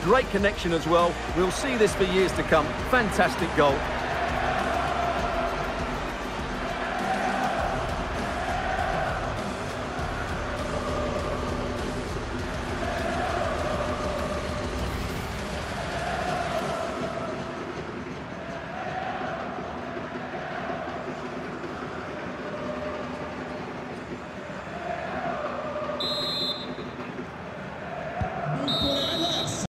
Great connection as well. We'll see this for years to come. Fantastic goal.